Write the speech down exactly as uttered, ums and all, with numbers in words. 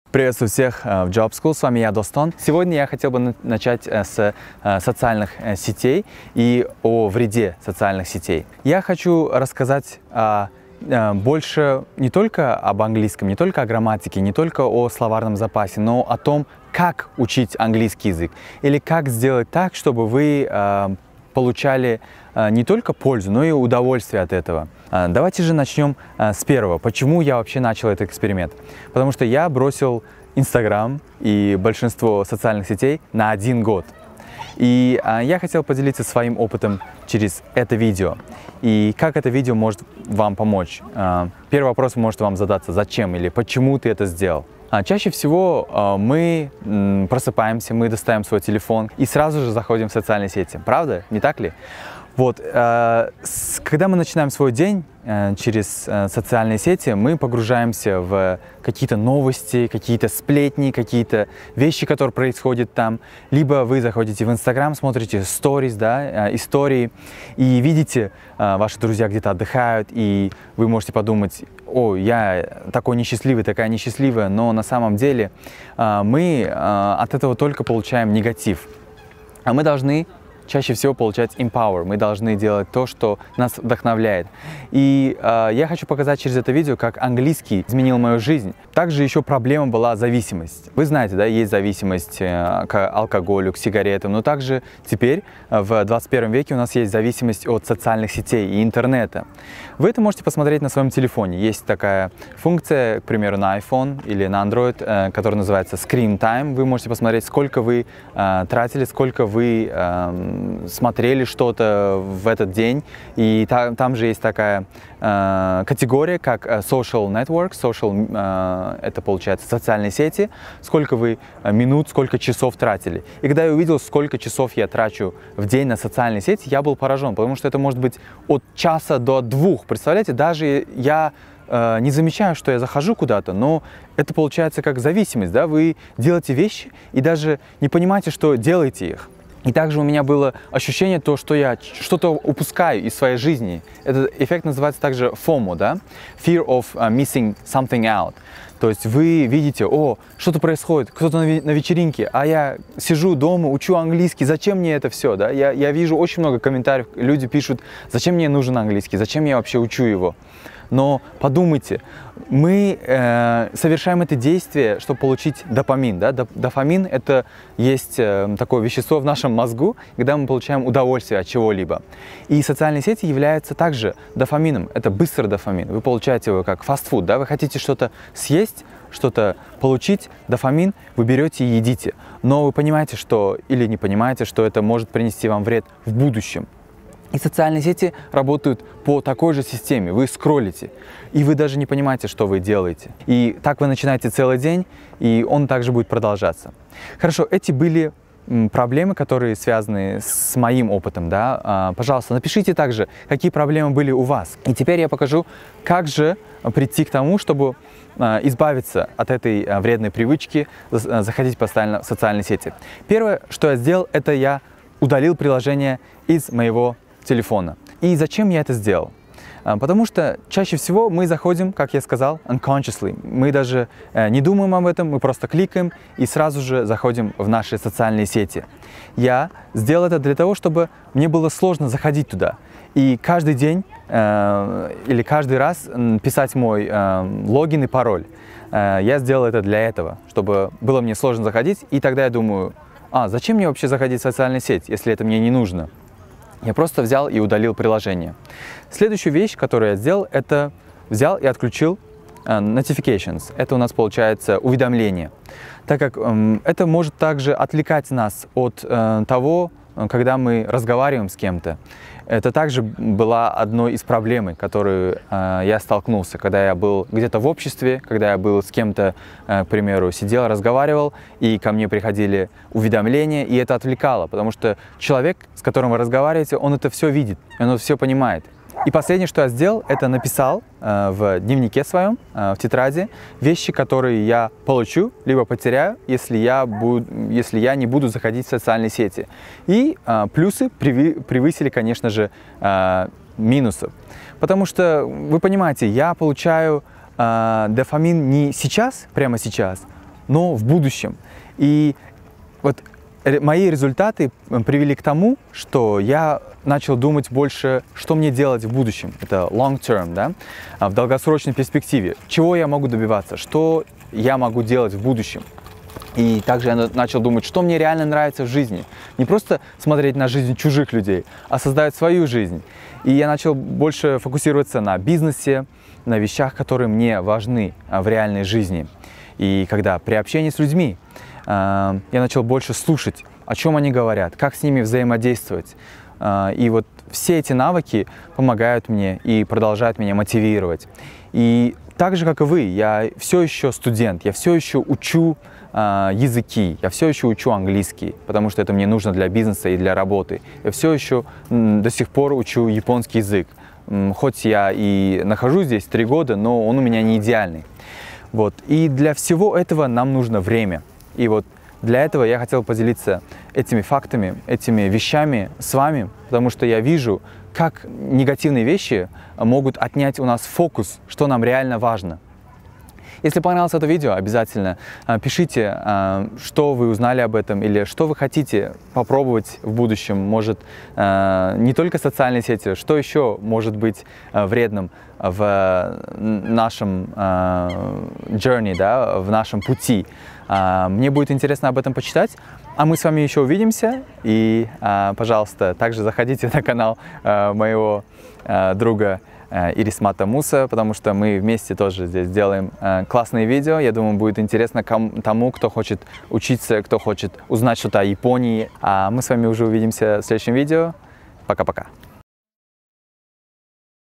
Приветствую всех в Job School, с вами я, Достон. Сегодня я хотел бы начать с социальных сетей и о вреде социальных сетей. Я хочу рассказать больше не только об английском, не только о грамматике, не только о словарном запасе, но о том, как учить английский язык или как сделать так, чтобы вы получали не только пользу, но и удовольствие от этого. Давайте же начнем с первого. Почему я вообще начал этот эксперимент? Потому что я бросил Инстаграм и большинство социальных сетей на один год. И я хотел поделиться своим опытом через это видео. И как это видео может вам помочь? Первый вопрос может вам задаться: зачем или почему ты это сделал? Чаще всего мы просыпаемся, мы достаем свой телефон и сразу же заходим в социальные сети. Правда? Не так ли? Вот, когда мы начинаем свой день через социальные сети, мы погружаемся в какие-то новости, какие-то сплетни, какие-то вещи, которые происходят там. Либо вы заходите в Инстаграм, смотрите stories, да, истории, и видите, ваши друзья где-то отдыхают, и вы можете подумать: о, я такой несчастливый, такая несчастливая, но на самом деле мы от этого только получаем негатив. А мы должны чаще всего получать empower. Мы должны делать то, что нас вдохновляет. И э, я хочу показать через это видео, как английский изменил мою жизнь. Также еще проблема была зависимость. Вы знаете, да, есть зависимость э, к алкоголю, к сигаретам, но также теперь, э, в двадцать первом веке, у нас есть зависимость от социальных сетей и интернета. Вы это можете посмотреть на своем телефоне. Есть такая функция, к примеру, на iPhone или на Android, э, которая называется Screen Time. Вы можете посмотреть, сколько вы э, тратили, сколько вы э, смотрели что-то в этот день, и та, там же есть такая э, категория, как social network, social, э, это получается социальные сети, сколько вы минут, сколько часов тратили. И когда я увидел, сколько часов я трачу в день на социальные сети, я был поражен, потому что это может быть от часа до двух, представляете, даже я э, не замечаю, что я захожу куда-то, но это получается как зависимость, да, вы делаете вещи и даже не понимаете, что делаете их. И также у меня было ощущение, то, что я что-то упускаю из своей жизни. Этот эффект называется также FOMO, да? Fear of uh, missing something out. То есть вы видите: о, что-то происходит, кто-то на вечеринке, а я сижу дома, учу английский, зачем мне это все, да? Я, я вижу очень много комментариев, люди пишут: зачем мне нужен английский, зачем я вообще учу его? Но подумайте, мы э, совершаем это действие, чтобы получить допамин. Да? Дофамин – это есть э, такое вещество в нашем мозгу, когда мы получаем удовольствие от чего-либо. И социальные сети являются также дофамином. Это быстрый дофамин. Вы получаете его как фастфуд. Да? Вы хотите что-то съесть, что-то получить, дофамин, вы берете и едите. Но вы понимаете, что, или не понимаете, что это может принести вам вред в будущем. И социальные сети работают по такой же системе. Вы скроллите, и вы даже не понимаете, что вы делаете. И так вы начинаете целый день, и он также будет продолжаться. Хорошо, эти были проблемы, которые связаны с моим опытом. Да? Пожалуйста, напишите также, какие проблемы были у вас. И теперь я покажу, как же прийти к тому, чтобы избавиться от этой вредной привычки заходить постоянно в социальные сети. Первое, что я сделал, это я удалил приложение из моего телефона. И зачем я это сделал? Потому что чаще всего мы заходим, как я сказал, unconsciously. Мы даже не думаем об этом, мы просто кликаем и сразу же заходим в наши социальные сети. Я сделал это для того, чтобы мне было сложно заходить туда. И каждый день э, или каждый раз писать мой э, логин и пароль. Э, я сделал это для этого, чтобы было мне сложно заходить. И тогда я думаю: а зачем мне вообще заходить в социальную сеть, если это мне не нужно? Я просто взял и удалил приложение. Следующую вещь, которую я сделал, это взял и отключил uh, notifications. Это у нас получается уведомление. Так как um, это может также отвлекать нас от uh, того, когда мы разговариваем с кем-то. Это также была одной из проблем, которую э, я столкнулся, когда я был где-то в обществе, когда я был с кем-то, э, к примеру, сидел, разговаривал, и ко мне приходили уведомления, и это отвлекало, потому что человек, с которым вы разговариваете, он это все видит, он это все понимает. И последнее, что я сделал, это написал э, в дневнике своем, э, в тетради, вещи, которые я получу, либо потеряю, если я, буду, если я не буду заходить в социальные сети. И э, плюсы превысили, конечно же, э, минусов. Потому что, вы понимаете, я получаю э, дофамин не сейчас, прямо сейчас, но в будущем. И вот мои результаты привели к тому, что я начал думать больше, что мне делать в будущем. Это long term, да? В долгосрочной перспективе. Чего я могу добиваться, что я могу делать в будущем. И также я начал думать, что мне реально нравится в жизни. Не просто смотреть на жизнь чужих людей, а создать свою жизнь. И я начал больше фокусироваться на бизнесе, на вещах, которые мне важны в реальной жизни. И когда при общении с людьми я начал больше слушать, о чем они говорят, как с ними взаимодействовать. И вот все эти навыки помогают мне и продолжают меня мотивировать. И так же, как и вы, я все еще студент, я все еще учу языки, я все еще учу английский, потому что это мне нужно для бизнеса и для работы. Я все еще до сих пор учу японский язык. Хоть я и нахожусь здесь три года, но он у меня не идеальный. Вот. И для всего этого нам нужно время. И вот для этого я хотел поделиться этими фактами, этими вещами с вами, потому что я вижу, как негативные вещи могут отнять у нас фокус, что нам реально важно. Если понравилось это видео, обязательно пишите, что вы узнали об этом или что вы хотите попробовать в будущем. Может, не только социальные сети, что еще может быть вредным в нашем journey, да, в нашем пути. Мне будет интересно об этом почитать. А мы с вами еще увидимся. И, пожалуйста, также заходите на канал моего друга Ирисмата Муса, потому что мы вместе тоже здесь делаем э, классные видео. Я думаю, будет интересно кому, тому, кто хочет учиться, кто хочет узнать что-то о Японии. А мы с вами уже увидимся в следующем видео. Пока-пока.